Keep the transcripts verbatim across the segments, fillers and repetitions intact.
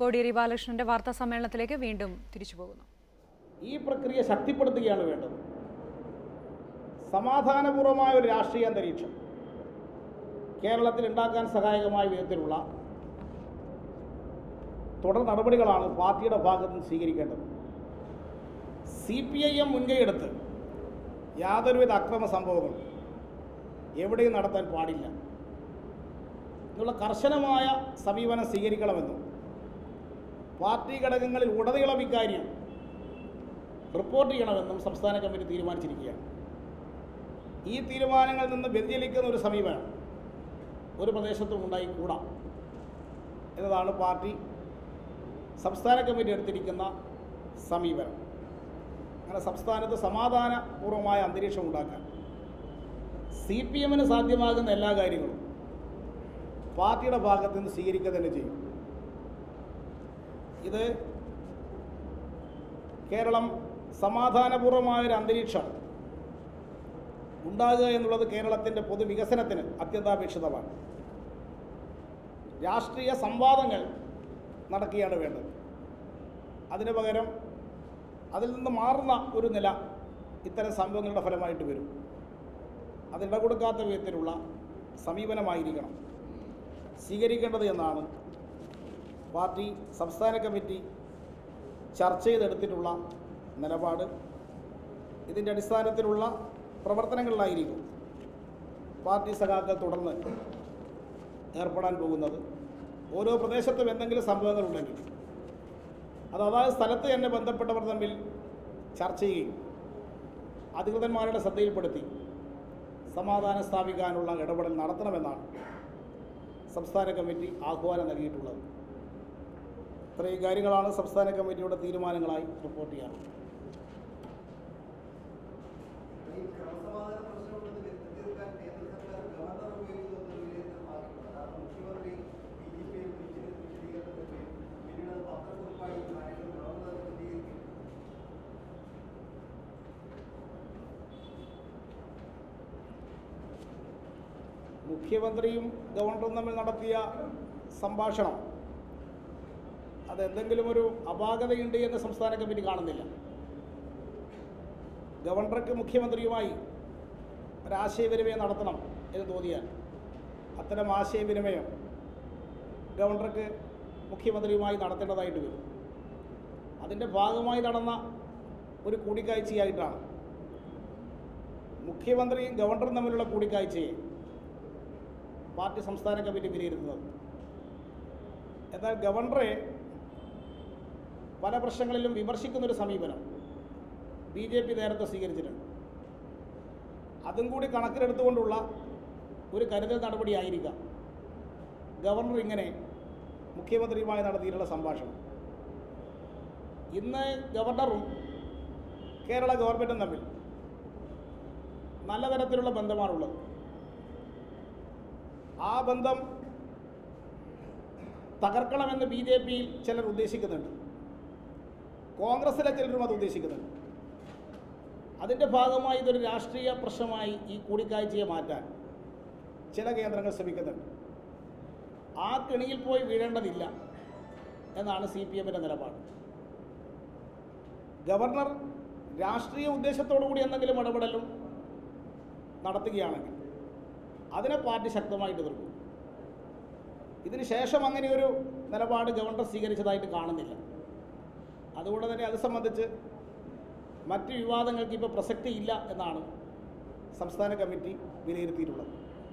കോടിയേരി ബാലകൃഷ്ണന്റെ വാർത്താ സമ്മേളനത്തിലേക്ക് വീണ്ടും തിരിച്ചു പോകുന്നു. ഈ പ്രക്രിയ ശക്തിപ്പെടുത്തുകയാണ് വേണ്ടത്. സമാധാനപൂർവമായ ഒരു രാഷ്ട്രീയ അന്തരീക്ഷം കേരളത്തിൽ ഉണ്ടാക്കാൻ സഹായകമായ വിധത്തിലുള്ള തുടർ നടപടികളാണ് പാർട്ടിയുടെ ഭാഗത്ത് നിന്ന് സ്വീകരിക്കേണ്ടത്. സി പി ഐ എം മുൻകൈയെടുത്ത് യാതൊരുവിധ അക്രമ സംഭവങ്ങളും എവിടെയും നടത്താൻ പാടില്ല എന്നുള്ള കർശനമായ സമീപനം സ്വീകരിക്കണമെന്നും പാർട്ടി ഘടകങ്ങളിൽ ഉടനീളം ഇക്കാര്യം റിപ്പോർട്ട് ചെയ്യണമെന്നും സംസ്ഥാന കമ്മിറ്റി തീരുമാനിച്ചിരിക്കുകയാണ്. ഈ തീരുമാനങ്ങളിൽ നിന്ന് വ്യതിചലിക്കുന്ന ഒരു സമീപനം ഒരു പ്രദേശത്തും ഉണ്ടായിക്കൂടാ എന്നതാണ് പാർട്ടി സംസ്ഥാന കമ്മിറ്റി എടുത്തിരിക്കുന്ന സമീപനം. അങ്ങനെ സംസ്ഥാനത്ത് സമാധാനപൂർവമായ അന്തരീക്ഷം ഉണ്ടാക്കാൻ സി പി എമ്മിന് സാധ്യമാകുന്ന എല്ലാ കാര്യങ്ങളും പാർട്ടിയുടെ ഭാഗത്തു നിന്ന് സ്വീകരിക്കുക തന്നെ ചെയ്യും. ഇത് കേരളം സമാധാനപൂർവമായൊരു അന്തരീക്ഷം ഉണ്ടാകുക എന്നുള്ളത് കേരളത്തിൻ്റെ പൊതുവികസനത്തിന് അത്യന്താപേക്ഷിതമാണ്. രാഷ്ട്രീയ സംവാദങ്ങൾ നടക്കുകയാണ് വേണ്ടത്. അതിന് പകരം അതിൽ നിന്ന് മാറുന്ന ഒരു നില ഇത്തരം സംഭവങ്ങളുടെ ഫലമായിട്ട് വരും. അതിട കൊടുക്കാത്ത വിധത്തിലുള്ള സമീപനമായിരിക്കണം സ്വീകരിക്കേണ്ടത് എന്നാണ് പാർട്ടി സംസ്ഥാന കമ്മിറ്റി ചർച്ച ചെയ്തെടുത്തിട്ടുള്ള നിലപാട്. ഇതിൻ്റെ അടിസ്ഥാനത്തിലുള്ള പ്രവർത്തനങ്ങളിലായിരിക്കും പാർട്ടി സഖാക്കൾ തുടർന്ന് ഏർപ്പെടാൻ പോകുന്നത്. ഓരോ പ്രദേശത്തും എന്തെങ്കിലും സംഭവങ്ങളുണ്ടെങ്കിൽ അത് അതായത് സ്ഥലത്ത് തന്നെ ബന്ധപ്പെട്ടവർ തമ്മിൽ ചർച്ച ചെയ്യുകയും അധികൃതന്മാരുടെ ശ്രദ്ധയിൽപ്പെടുത്തി സമാധാനം സ്ഥാപിക്കാനുള്ള ഇടപെടൽ നടത്തണമെന്നാണ് സംസ്ഥാന കമ്മിറ്റി ആഹ്വാനം നൽകിയിട്ടുള്ളത്. ഇത്രയും കാര്യങ്ങളാണ് സംസ്ഥാന കമ്മിറ്റിയുടെ തീരുമാനങ്ങളായി റിപ്പോർട്ട് ചെയ്യാറുള്ളത്. മുഖ്യമന്ത്രിയും ഗവർണറും തമ്മിൽ നടത്തിയ സംഭാഷണം അതെന്തെങ്കിലും ഒരു അപാകതയുണ്ട് എന്ന് സംസ്ഥാന കമ്മിറ്റി കാണുന്നില്ല. ഗവർണർക്ക് മുഖ്യമന്ത്രിയുമായി ഒരാശയവിനിമയം നടത്തണം എന്ന് തോന്നിയാൽ അത്തരം ആശയവിനിമയം ഗവർണർക്ക് മുഖ്യമന്ത്രിയുമായി നടത്തേണ്ടതായിട്ട് വരും. അതിൻ്റെ ഭാഗമായി നടന്ന ഒരു കൂടിക്കാഴ്ചയായിട്ടാണ് മുഖ്യമന്ത്രിയും ഗവർണറും തമ്മിലുള്ള കൂടിക്കാഴ്ചയെ പാർട്ടി സംസ്ഥാന കമ്മിറ്റി വിലയിരുത്തുന്നത്. എന്നാൽ ഗവർണറെ പല പ്രശ്നങ്ങളിലും വിമർശിക്കുന്നൊരു സമീപനം ബി ജെ പി നേരത്തെ സ്വീകരിച്ചിട്ടുണ്ട്. അതും കൂടി കണക്കിലെടുത്തുകൊണ്ടുള്ള ഒരു കരുതൽ നടപടിയായിരിക്കാം ഗവർണർ ഇങ്ങനെ മുഖ്യമന്ത്രിയുമായി നടത്തിയിട്ടുള്ള സംഭാഷണം. ഇന്ന് ഗവർണറും കേരള ഗവൺമെൻറ്റും തമ്മിൽ നല്ല തരത്തിലുള്ള ബന്ധമാണുള്ളത്. ആ ബന്ധം തകർക്കണമെന്ന് ബി ജെ പിയിൽ ചിലർ ഉദ്ദേശിക്കുന്നുണ്ട്, കോൺഗ്രസ്സിലെ ചിലരും അത് ഉദ്ദേശിക്കുന്നുണ്ട്. അതിൻ്റെ ഭാഗമായി ഇതൊരു രാഷ്ട്രീയ പ്രശ്നമായി ഈ കൂടിക്കാഴ്ചയെ മാറ്റാൻ ചില കേന്ദ്രങ്ങൾ ശ്രമിക്കുന്നുണ്ട്. ആ കെണിയിൽ പോയി വീഴേണ്ടതില്ല എന്നാണ് സി പി എമ്മിൻ്റെ നിലപാട്. ഗവർണർ രാഷ്ട്രീയ ഉദ്ദേശത്തോടു കൂടി എന്തെങ്കിലും ഇടപെടലും നടത്തുകയാണെങ്കിൽ അതിനെ പാർട്ടി ശക്തമായിട്ട് എതിർക്കും. ഇതിന് ശേഷം അങ്ങനെയൊരു നിലപാട് ഗവർണർ സ്വീകരിച്ചതായിട്ട് കാണുന്നില്ല. അതുകൊണ്ട് തന്നെ അത് സംബന്ധിച്ച് മറ്റ് വിവാദങ്ങൾക്ക് ഇപ്പോൾ പ്രസക്തിയില്ല എന്നാണ് സംസ്ഥാന കമ്മിറ്റി വിലയിരുത്തിയിട്ടുള്ളത്.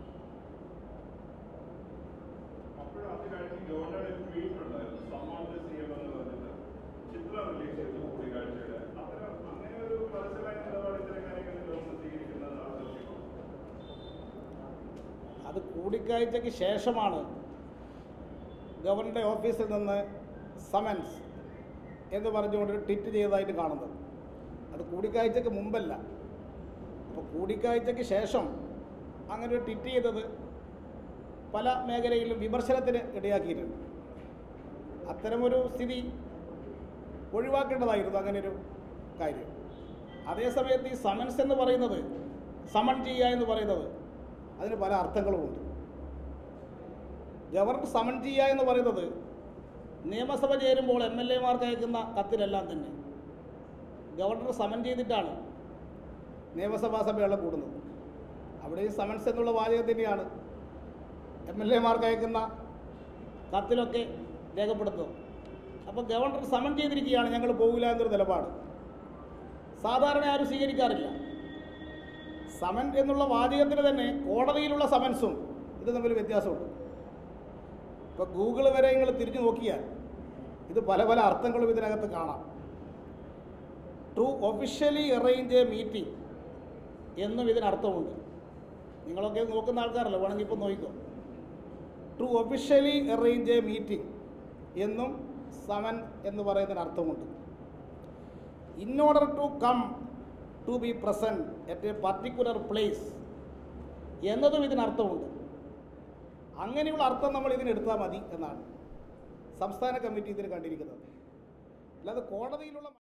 അത് കൂടിക്കാഴ്ചയ്ക്ക് ശേഷമാണ് ഗവർണറുടെ ഓഫീസിൽ നിന്ന് സമൻസ് എന്ന് പറഞ്ഞുകൊണ്ടൊരു ട്വീറ്റ് ചെയ്തതായിട്ട് കാണുന്നത്. അത് കൂടിക്കാഴ്ചയ്ക്ക് മുമ്പല്ല. അപ്പോൾ കൂടിക്കാഴ്ചയ്ക്ക് ശേഷം അങ്ങനെ ഒരു ട്വീറ്റ് ചെയ്തത് പല മേഖലയിലും വിമർശനത്തിന് ഇടയാക്കിയിട്ടുണ്ട്. അത്തരമൊരു സ്ഥിതി ഒഴിവാക്കേണ്ടതായിരുന്നു അങ്ങനെയൊരു കാര്യം. അതേസമയത്ത് ഈ സമൻസ് എന്ന് പറയുന്നത്, സമൺ ചെയ്യുക എന്ന് പറയുന്നത്, അതിന് പല അർത്ഥങ്ങളുമുണ്ട്. ഗവർണർ സമൺ ചെയ്യുക എന്ന് പറയുന്നത് നിയമസഭ ചേരുമ്പോൾ എം എൽ എമാർക്ക് അയക്കുന്ന കത്തിലെല്ലാം തന്നെ ഗവർണർ സമൻ ചെയ്തിട്ടാണ് നിയമസഭാ സമ്മേളനം കൂടുന്നത്. അവിടെ ഈ സമൻസ് എന്നുള്ള വാചകം തന്നെയാണ് എം എൽ എമാർക്ക് അയക്കുന്ന കത്തിലൊക്കെ രേഖപ്പെടുത്തുന്നത്. അപ്പോൾ ഗവർണർ സമൻ ചെയ്തിരിക്കുകയാണ്, ഞങ്ങൾ പോകില്ല എന്നൊരു നിലപാട് സാധാരണ ആരും സ്വീകരിക്കാറില്ല. സമൻ എന്നുള്ള വാചകത്തിന് തന്നെ കോടതിയിലുള്ള സമൻസും ഇത് തമ്മിൽ വ്യത്യാസമുണ്ട്. ഇപ്പോൾ ഗൂഗിൾ വരെ നിങ്ങൾ തിരിഞ്ഞു നോക്കിയാൽ ഇത് പല പല അർത്ഥങ്ങളും ഇതിനകത്ത് കാണാം. To officially arrange a meeting എന്നും ഇതിനർത്ഥമുണ്ട്. നിങ്ങളൊക്കെ നോക്കുന്ന ആൾക്കാരല്ല, വേണമെങ്കിൽ ഇപ്പോൾ നോക്കിക്കോ. To officially arrange a meeting എന്നും സമൻ എന്ന് പറയുന്നതിന് അർത്ഥമുണ്ട്. In order to come to be present at a particular place എന്നതും ഇതിനർത്ഥമുണ്ട്. അങ്ങനെയുള്ള അർത്ഥം നമ്മൾ ഇതിനെടുത്താൽ മതി എന്നാണ് സംസ്ഥാന കമ്മിറ്റി ഇതിന് കണ്ടിരിക്കുന്നത്. അല്ലാതെ കോടതിയിലുള്ള